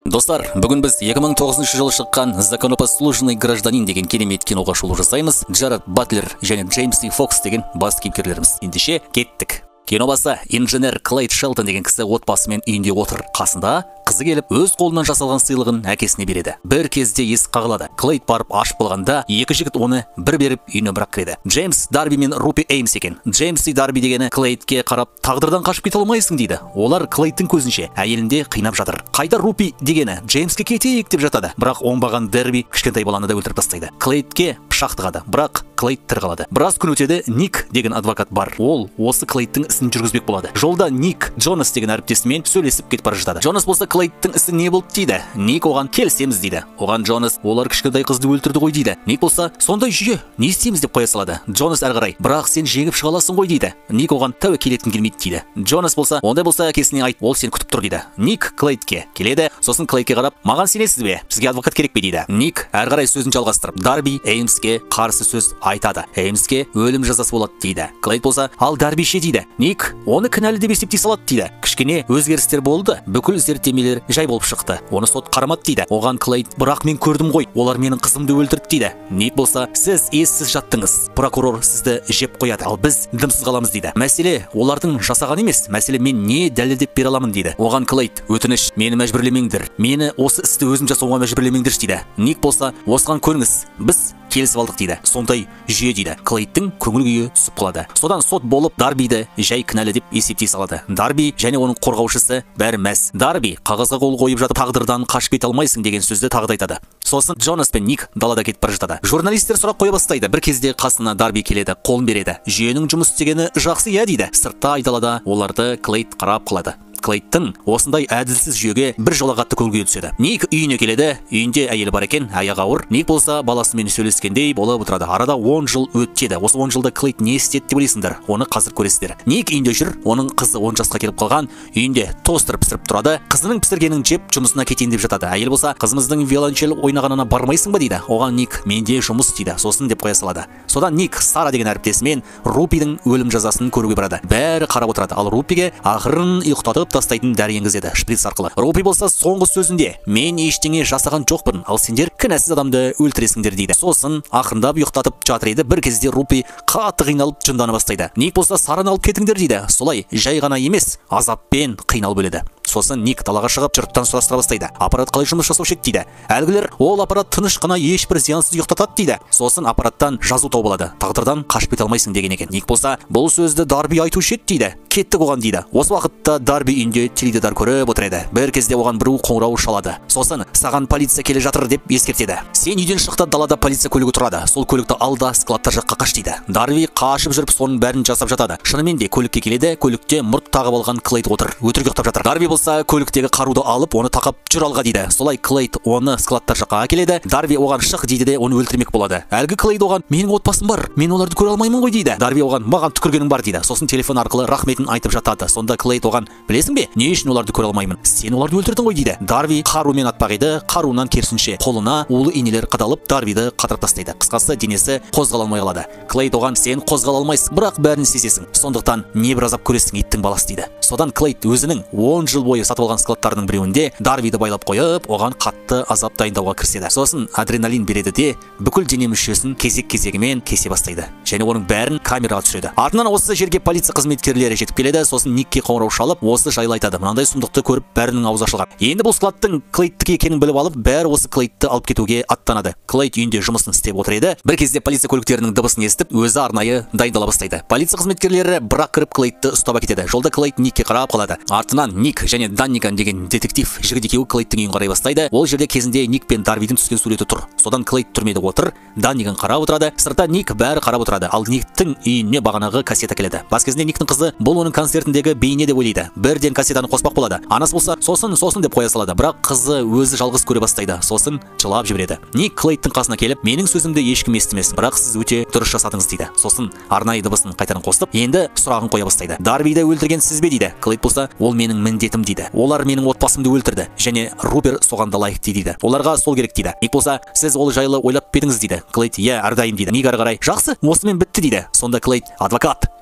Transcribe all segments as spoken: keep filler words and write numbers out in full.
Достар, бүгін біз екі мың тоғызыншы жылы шыққан «Законопослушный гражданин» деген керемет киноға шолу жасаймыз. Джаред Батлер және Джеймс Ли Фокс деген бас кейіпкерлеріміз. Ендеше кеттік. Кинобасы инженер Клайд Шелтон деген кісі отбасымен үйінде отыр. Қасында қызы келіп, өз қолынан жасалған сыйлығын әкесіне береді. Бір кезде есік қағылады. Клайд барып ашып болғанда, екі жігіт оны бір беріп үйіне бірақ кіреді. Джеймс Дарби мен Рупи Эймс екен. Джеймс и Дарби дегені Клайдке қарап, тағдырдан қашып кете алмайсың дейді. Олар Клайдтың көзінше әйелінде қинап жатыр. Қайта Рупи дегені Джеймске кетейік деп жатады. Бірақ оңбаған Дарби кішкентай баланы да өлтіріп тастайды. Клайдке пышақ тығады, бірақ Клайд тірі қалады. Біраз күн өтеді, Ник деген адвокат бар. Ол осы Клайдтың ісін жүргізбек болады. Жолда Ник Джонас деген әріптесімен сөйлесіп кетіп бара жатады. Джонас болса Клайдтың ісі не болды дейді. Ник оған келісеміз дейді. Оған Джонас, олар кішкентай қызды өлтірді ғой дейді. Ник болса, сондай жүйе, не істейміз деп қоя салады. Джонас әрі қарай, бірақ сен жеңіп шыға аласың ғой дейді. Ник оған тәуекел еткің келмейді дейді. Джонас болса, ондай болса әкесіне айт, ол сен күтіп тұр дейді. Ник Клайдке келеді, сосын Клайдке қарап, маған сенесіз бе? Сізге адвокат керек пе дейді. Ник әрі қарай сөзін жалғастырып, Дарби Эймске қарсы сөз айтады. Эймске өлім жазасы болады дейді. Клайд болса, ал Дарби ше дейді. Ник оны кінәлі деп есептей салады дейді. Кішкене өзгерістер болды. Бүкіл зерттемелер жай болып шықты. Оны сот қарамады дейді. Оған Клайд, бірақ мен көрдім ғой, олар менің қызымды өлтірді дейді. Ник болса, сіз ессіз жаттыңыз. Прокурор сізді жеп қояды, ал біз дымсыз қаламыз дейді. Мәселе олардың жасаған емес, мәселе мен не дәлелдеп бере аламын дейді. Оған Клайд, өтініш, мені мәжбүрлемеңдер. Мені осы істі өзім жасауға мәжбүрлемеңдер дейді. Ник болса, осыған көніңіз. Біз келісіп алдық дейді. Сондай жүйе дейді. Клайдтың көңіл күйі түсіп қалады. Содан сот болып Дарбиді жай кінәлі деп есептей салады. Дарби және оның қорғаушысы бәрі мәз. Дарби қағазға қол қойып жатып, тағдырдан қашып кете алмайсың деген сөзді тағы да айтады. Сосын Джонас пен Ник далада кетіп бара жатады. Журналистер сұрақ қоя бастайды. Бір кезде қасына Дарби келеді, қолын береді. Жүйенің жұмыс істегені жақсы иә дейді. Сыртта айдалада оларды Клайд қарап қалады. Клайдтың осындай әділсіз жүйеге бір жола қатты көңілге түседі. Ник үйіне келеді, үйінде әйелі бар екен, аяғы ауыр. Ник болса баласымен сөйлескендей болып отырады. Арада он жыл өтеді. Осы он жылда Клайд не істеді деп ойлайсыңдар? Оны қазір көресіздер. Ник үйінде жүр, оның қызы он жасқа келіп қалған, үйінде тостер пісіріп тұрады. Қызының пісіргенін жеп жұмысына кетейін деп жатады. Әйел болса, қызымыздың виолончель ойнағанына бармайсың ба дейді. Оған Ник, менде жұмыс дейді, сосын деп қоя салады. Содан Ник Сара деген әріптесімен Рупидің өлім жазасын көруге барады. Бәрі қарап отырады. Ал Рупиге ақырын ұйықтатып тастайтын дәрі енгізеді шприц арқылы. Рупи болса соңғы сөзінде, мен ештеңе жасаған жоқпын, ал сендер кінәсіз адамды өлтіресіңдер дейді. Сосын ақырындап ұйықтатып жатыр еді. Бір кезде Рупи қатты қиналып жындана бастайды. Ник болса, Сараны алып кетіңдер дейді. Солай жай ғана емес, азаппен қиналып өледі. Сосын Ник далаға шығып жұрттан сұрастыра бастайды. Аппарат қалай жұмыс жасаушы еді дейді. Әлгілер, ол аппарат тыныш қана ешбір зиянсыз ұйықтатады дейді. Сосын аппараттан жазу тауып алады. Тағдырдан қашып кете алмайсың деген екен. Ник болса, бұл сөзді Дарби айтушы еді дейді. Кеттік оған дейді. Осы уақытта Дарби үйінде теледидар көріп отыр еді. Бір кезде оған біреу қоңырау шалады. Сосын, саған полиция келе жатыр деп ескертеді. Сен үйден шықта, далада полиция көлігі тұрады. Сол көлікті алда складтар жаққа қаш дейді. Дарби қашып жүріп соның бәрін жасап жатады. Шынымен де көлікке келеді. Көлікте мұрт тағып алған Клайд отыр. Өтірік ұйықтап жатыр. Дарби болса, көліктегі қаруды алып, оны тақап жүр алға дейді. Солай Клайд оны складтар жаққа келеді. Дарби оған шық дейді де, оны өлтірмек болады. Әлгі Клайд оған, менің отбасым бар, мен оларды көре алмаймын ғой дейді. Дарби оған, маған түкіргенің бар дейді. Сосын телефон арқылы рахметін айтып жатады. Сонда Клайд оған, білесің бе, не үшін оларды көре алмаймын? Сен оларды өлтірдің ғой дейді. Дарби қарумен атпақ еді, қаруынан керісінше қолына улы инелер қадалып, Дарбиді қатырып тастайды. Қысқасы денесі қозғала алмай қалады. Клайд оған, сен қозғала алмайсың, бірақ бәрін сезесің. Сондықтан небір азап көресің, иттің баласы дейді. Содан Клайд өзінің он жыл бойы сатып алған складтарының біреуінде Дарбиді байлап қойып, оған қатты азап дайындауға кіріседі. Сосын адреналин береді де, бүкіл дене мүшесін кезек-кезегімен кесе бастайды. Және оның бәрін камераға түсіреді. Артынан осы жерге полиция қызметкерлері жетіп келеді. Сосын Никке қоңырау шалып, осы жайлы айтады. Мынандай сұмдықты көріп, бәрінің аузы ашылған. Енді бұл складтың Клайдтікі екенін біліп алып, бәрі осы Клайдты алып кетуге аттанады. Клайд үйінде жұмысын істеп отыр еді. Бір кезде полиция көліктерінің дыбысын естіп, өзі арнайы дайындала бастайды. Полиция қызметкерлері бірақ кіріп Клайдты ұстап әкетеді. Жолда Клайд Никке қарап қалады. Артынан Ник және Данниган деген детектив жігіт екеуі Клайдтың үйін қарай бастайды. Ол жерде кезінде Ник пен Дарбидің түскен суреті тұр. Содан Клайд түрмеде отыр. Данниган қарап отырады. Сыртта Ник бәрі қарап отырады. Ал Никтің үйіне бағанағы кассета келеді. Бас кезінде Никтің қызы бұл оның концертіндегі бейне деп ойлайды. Бірден кассетаны қоспақ болады. Анасы болса, сосын, сосын деп қоя салады. Бірақ қызы өзі жалғыз көре бастайды. Сосын жылап жібереді. Ник Клайдтың қасына келіп, менің сөзімді ешкім естімесін, бірақ сіз өте дұрыс жасадыңыз дейді. Сосын арнайы дыбысын қайтадан қосып, енді сұрағын қоя бастайды. Дарбиді өлтірген сіз бе дейді. Клайд болса, ол менің міндетім дейді. Олар менің отбасымды өлтірді және Рупер соған да лайықты дейді. Оларға сол керек дейді. Ник болса, сіз ол жайлы ойлап педіңіз дейді. Клайд, иә, әрдайым дейді. Ник ары қарай, жақсы, осымен бітті дейді. Сонда Клайд, адвокат,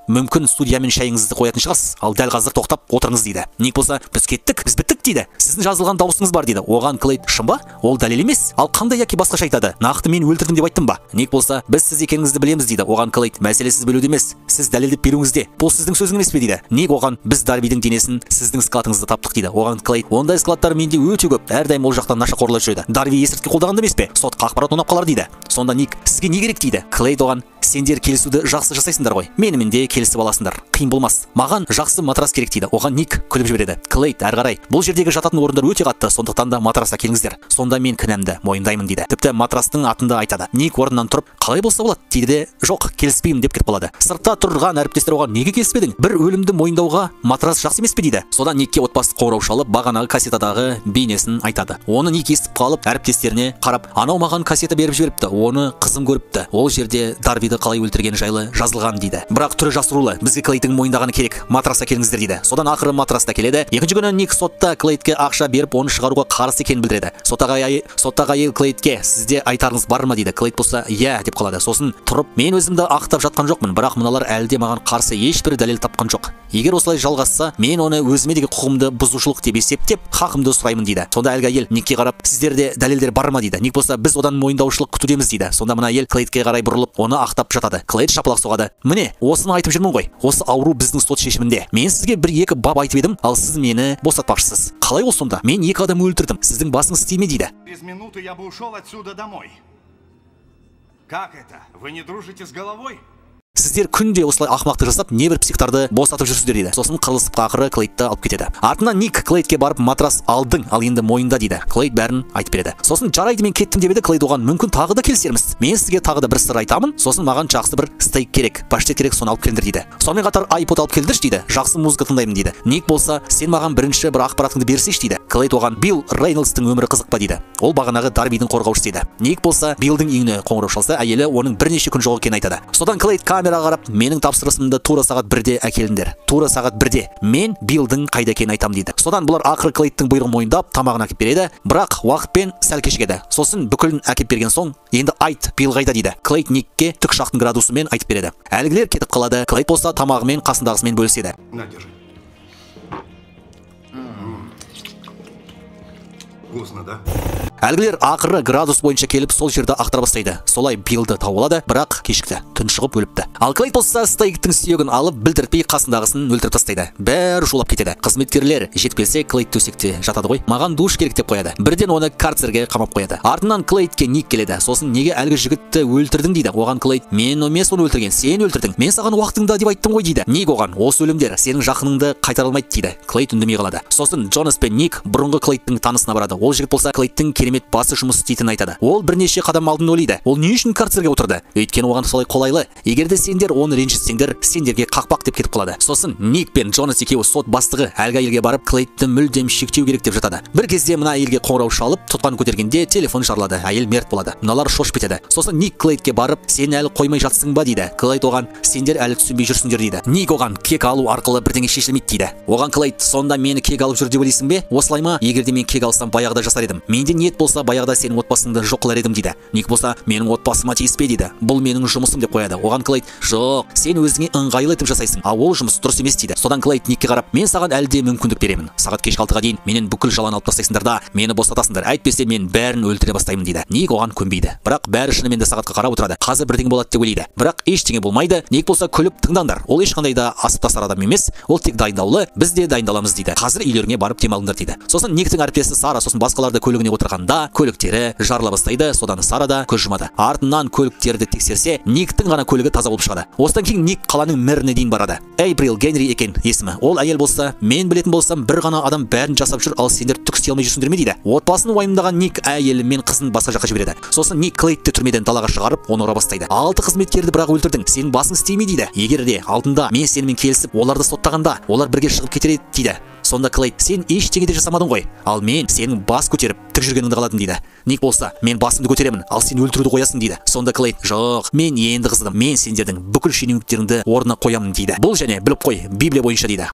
мүмкін студиямен шайыңызды қоятын шығарсыз, ал дәл қазір тоқтап отырыңыз дейді. Ник болса, біз кеттік, біз біттік дейді. Сіздің жазылған дауысыңыз бар дейді. Оған Клейд, шын ба? Ол дәлел емес. Ал қандай яки басқаша айтады? Нақты мен өлтірдім деп айттым ба? Ник болса, біз сіз екеніңізді білеміз дейді. Оған Клейд, мәселе сіз білуде емес, сіз дәлелдеп беруіңізде. Бұл сіздің сөзіңіз емес пе дейді. Ник оған, біз Дарвидің денесін сіздің складыңызда таптық дейді. Оған Клейд, ондай складтар менде өте көп. Әрдайым ол жақтан нашақорлар жүреді. Дарви есірткі қолданғанда емес пе? Сотқа ақпарат ұнап қалар дейді. Сонда Ник, сізге не керек дейді. Клейд оған, сендер келісуді жақсы жасайсыңдар ғой. Менімен де келісіп аласыңдар. Қиын болмас. Маған жақсы матрас керек дейді. Оған Ник күліп жібереді. Клейд, әрі қарай, бұл жердегі жататын орындар өте қатты, сондықтан да матрасқа келіңіздер. Сонда мен кінәмді мойындаймын дейді. Тіпті матрастың атында айтады. Ник орнынан тұрып, қалай болса болады дейді де, жоқ, келіспеймін деп кетіп қалады. Сыртта тұрған әріптестер оған, неге келіспедің? Бір өлімді мойындауға матрас жақсы емес пе дейді. Содан Никке отбасы қоңырау шалып, бағанағы кассетадағы бейнесін айтады. Оны Ник естіп қалып, әріптестеріне қарап, анау маған кассета беріп жіберіпті, оны қызым көріпті. Ол жерде Дарвиді қалай өлтіргені жайлы жазылған дейді. Бірақ түрі жасырулы, бізге Клейдтің мойындағаны керек. Матрасқа келіңіздер дейді. Содан ақыры матраста келеді. Екінші күні Ник сотта Клейдке ақша беріп, оны шығаруға қарсы екенін білдіреді. Соттағы әйел Клейдке, сізде айтарыңыз бар ма дейді. Клейд болса, иә деп қалады. Сосын тұрып, мен өзімді ақтап жатқан жоқпын, бірақ мыналар әлде маған қарсы ешбір дәлел тапқан жоқ. Егер осылай жалғасса, мен оны өзіме деген құқығымды бұзушылық деп есептеп, хақымды сұраймын дейді. Сонда әлгі әйел Никке қарап, сіздерде дәлелдер бар ма дейді. Ник болса, біз одан мойындаушылық күтудеміз дейді. Сонда мына әйел Клейдке қарай бұрылып, оны ақтап жатады. Клейд шапалақ соғады. Міне, осыны айтып жүрмін ғой. Осы ауру біздің сот шешімінде. Мен сізге бір екі бап айтып едім, ал сіз мені босатпақшысыз. Қалай ол сонда? Мен екі адам өлтірдім. Сіздің басыңыз істейме дейді. Через минуту я бы ушел отсюда домой. Как это? Вы не дружите с головой? Сіздер күнде осылай ақымақты жасап, небір психтарды босатып жүрсіздер дейді. Сосын қырылысып ақыры Клейдті алып кетеді. Артынан Ник Клейдке барып, матрас алдың, ал енді мойында дейді. Клейд бәрін айтып береді. Сосын жарайды, мен кеттім деп еді. Клейд оған, мүмкін тағы да келісерміз. Мен сізге тағы да бір сыр айтамын. Сосын маған жақсы бір стейк керек, паштет керек, соны алып келіңдер дейді. Сонымен қатар iPod алып келдірші дейді. Жақсы музыка тыңдаймын дейді. Ник болса, сен маған бірінші бір ақпаратыңды берсейші дейді. Клейд оған, Билл Рейнольдстың өмірі қызық па дейді. Ол бағанағы Дарвидің қорғаушысы еді. Ник болса, Биллдің үйіне қоңырау шалса, әйелі оның бірнеше күн жоқ екенін айтады. Содан Клейд камераға қарап, менің тапсырысымды тура сағат бірде әкеліңдер. Тура сағат бірде. Мен Биллдің қайда екенін айтам дейді. Содан бұлар ақыры Клейдтің бұйрығын мойындап, тамағын әкеп береді, бірақ уақытпен сәл кешігеді. Сосын бүкілін әкеп берген соң, енді айт, Билл қайда дейді. Клейд Никке тікұшақтың градусымен айтып береді. Әлгілер кетіп қалады. Клейд болса тамағымен қасындағысымен бөліседі. На, держи. Вкусно, да? Әлгілер ақыры градус бойынша келіп сол жерді ақтара бастайды. Солай Биллді тауып алады, бірақ кешікті, тұншығып өліпті. Ал Клейд болса стейктің сүйегін алып, білдіртпей қасындағысын өлтіріп тастайды. Бәрі шулап кетеді. Қызметкерлер жетіп келсе, Клейд төсекте жатады ғой. Маған душ керек деп қояды. Бірден оны карцерге қамап қояды. Артынан Клейдке Ник келеді. Сосын неге әлгі жігітті өлтірдің дейді. Оған Клейд, мен емес оны өлтірген, сен өлтірдің. Мен саған уақытыңда деп айттым ғой дейді. Ник оған, осы өлімдер сенің жақыныңды қайтара алмайды дейді. Клейд үндемей қалады. Сосын Джонас пен Ник бұрынғы Клейдтің танысына барады. Ол жігіт болса Клейдтің керемет басы жұмыс істейтінін айтады. Ол бірнеше қадам алдын ойлайды. Ол не үшін карцерге отырды? Өйткені оған солай қолайлы. Егер де сендер оны ренжітсеңдер, сендерге қақпақ деп кетіп қалады. Сосын Ник пен Джонас екеуі сот бастығы әлгі әйелге барып, Клейдті мүлдем шектеу керек деп жатады. Бір кезде мына әйелге қоңырау шалып, тұтқаны көтергенде телефон жарылады. Әйел мерт болады. Мыналар шошып кетеді. Сосын Ник Клейдке барып, сен әлі қоймай жатсың ба дейді. Клейд оған, сендер әлі түсінбей жүрсіңдер дейді. Ник оған, кек алу арқылы бірдеңе шешілмейді дейді. Оған Клейд, сонда мені кек алып жүр деп ойлайсың бе? Осылай ма? Егер де мен кек алсам, баяғыда жасар едім. Менде ниет болса, баяғыда сенің отбасыңды жоқ қылар едім дейді. Ник болса, менің отбасыма тиіспе дейді. Бұл менің жұмысым деп қояды. Оған Клейд, жоқ, сен өзіңе ыңғайлы етіп жасайсың, а ол жұмыс дұрыс емес дейді. Содан Клейд Никке қарап, мен саған әлде мүмкіндік беремін. Сағат кешкі алтыға дейін менен бүкіл жалан алып тастайсыңдар да, мені босатасыңдар. Әйтпесе мен бәрін өлтіре бастаймын дейді. Ник оған көнбейді. Бірақ бәрі шынымен де сағатқа қарап отырады. Қазір бірдеңе болады деп ойлайды. Бірақ ештеңе болмайды. Ник болса күліп, тыңдаңдар. Ол ешқандай да асып тастар адам емес. Ол тек дайындаулы. Біз де дайындаламыз дейді. Қазір үйлеріңе барып демалыңдар дейді. Сосын Никтің әріптесі Сара сосын басқаларды көлігіне отырғанда, көліктері жарыла бастайды. Содан Сара да көз жұмады. Артынан көліктерді тексерсе, Никтің ғана көлігі таза болып шығады. Осыдан кейін Ник қаланың мэріне дейін барады. Эйприл Генри екен есімі. Ол әйел болса, мен білетін болсам, бір ғана адам бәрін жасап жүр, ал сендер түк істей алмай жүрсіңдер ме дейді. Отбасын уайымдаған Ник әйелі мен қызын басқа жаққа жібереді. Сосын Ник Клейдті түрмеден далаға шығарып, оны ұра бастайды. Алты қызметкерді бірақ өлтірдің, сенің басың істейме дейді. Егер де алдында мен сенімен келісіп, оларды соттағанда, олар бірге шығып кетер еді дейді. Сонда Клейд, сен ештеңе де жасамадың ғой, ал мен сенің бас көтеріп тік жүргеніңді қаладым дейді. Ник болса, мен басымды көтеремін, ал сен өлтіруді қоясың дейді. Сонда Клейд, жоқ, мен енді қызыдым, мен сендердің бүкіл шенеуніктеріңді орнына қоямын дейді. Бұл және біліп қой, Библия бойынша дейді.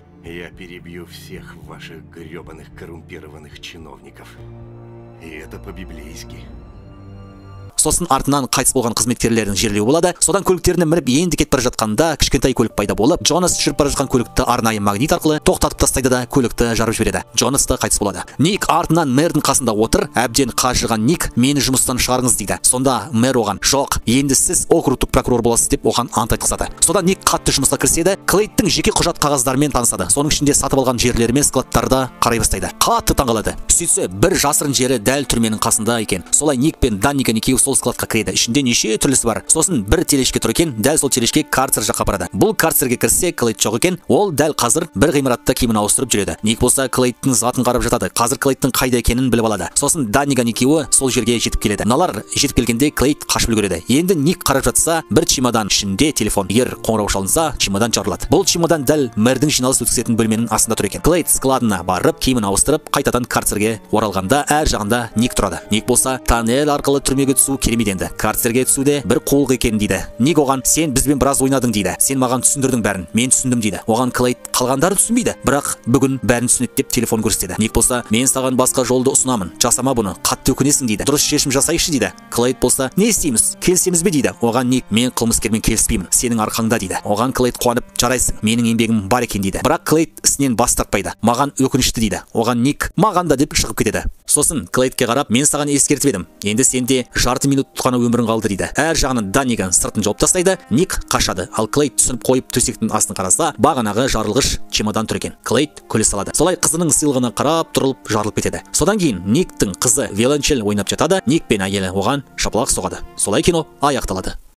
Я перебью всех ваших гребаных коррумпированных чиновников. И это по-библейски. сосын артынан қайтыс болған қызметкерлердің жерлеуі болады. Содан көліктеріне мініп енді кетіп бара жатқанда кішкентай көлік пайда болып, Джонас жүріп бара жатқан көлікті арнайы магнит арқылы тоқтатып тастайды да көлікті жарып жібереді. Джонас та қайтыс болады. Ник артынан мэрдің қасында отыр, әбден қажыған Ник мені жұмыстан шығарыңыз дейді. Сонда мэр оған жоқ, енді сіз округтық прокурор боласыз деп оған ант айтқызады. Содан Ник қатты жұмысқа кіріседі, Клейдтің жеке құжат қағаздарымен танысады. Соның ішінде сатып алған жерлері мен складтарды қарай бастайды. Қатты таңғалады. Сөйтсе бір жасырын жері дәл түрменің қасында екен. Солай Ник пен Данниган екеуі сол складқа кіреді. Ішінде неше түрлісі бар. Сосын бір телешке тұр екен, дәл сол телешке карцер жаққа барады. Бұл карцерге кірсе Клейд жоқ екен, ол дәл қазір бір ғимаратта киімін ауыстырып жүреді. Ник болса Клейдтің затын қарап жатады. Қазір Клейдтің қайда екенін біліп алады. Сосын Данниган екеуі сол жерге жетіп келеді. Мыналар жетіп келгенде Клейд қашып үлгереді. Енді Ник қарап жатса, бір чемодан ішінде телефон. Егер қоңырау шалынса, чемодан жарылады. Бұл чемодан дәл мэрдің жиналыс өткізетін бөлменің астында тұр екен. Клейд складына барып, киімін ауыстырып, қайтадан карцерге оралғанда әр жағында Ник тұрады. Ник болса, тоннель арқылы түрмеге түсу керемет енді. Карцерге түсуде бір қулық екен дейді. Ник оған сен бізбен біраз ойнадың дейді. Сен маған түсіндірдің бәрін. Мен түсіндім дейді. Оған Клейд қалғандары түсінбейді. Бірақ бүгін бәрін түсінеді деп телефон көрсетеді. Ник болса, мен саған басқа жолды ұсынамын. Жасама бұны. Қатты өкінесің дейді. Дұрыс шешім жасайықшы дейді. Клейд болса, не істейміз? Келісеміз бе дейді. Оған Ник, мен қылмыскермен келіспеймін. Сенің арқаңда дейді. Оған Клейд қуанып, жарайсың. Менің еңбегім бар екен дейді. Бірақ Клейд ісінен бас тартпайды. Маған өкінішті дейді. Оған Ник, маған да деп шығып кетеді. Сосын Клейдке қарап, мен саған ескертіп едім. Енді сенде жарты минут ғана өмірің қалды дейді. Әр жағынан Данниган сыртын жауып тастайды. Ник қашады. Ал Клейд түсініп қойып төсектің астын қараса, бағанағы жарылғыш чемодан тұр екен. Клейд күле салады. Солай қызының сыйлығына қарап тұрылып жарылып кетеді. Содан кейін Никтің қызы виолончель ойнап жатады. Ник пен әйелі оған шапалақ соғады. Солай кино аяқталады.